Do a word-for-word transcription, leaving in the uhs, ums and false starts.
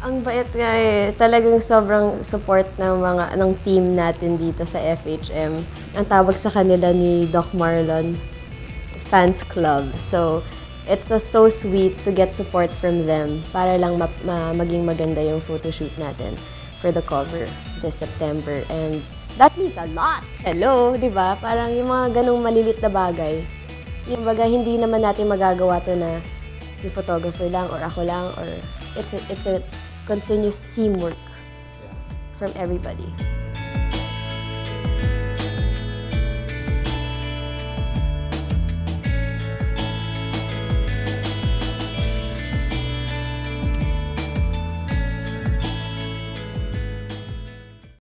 Ang bait nga eh. Talagang sobrang support ng mga ng team natin dito sa F H M. Ang tawag sa kanila ni Doc Marlon, Fans Club. So, it's just so sweet to get support from them para lang ma ma maging maganda yung photoshoot natin for the cover this September. And that means a lot! Hello, di ba? Parang yung mga ganong malilit na bagay. Yung baga, hindi naman natin magagawa to na yung photographer lang or ako lang or it's a, it's a continuous teamwork from everybody.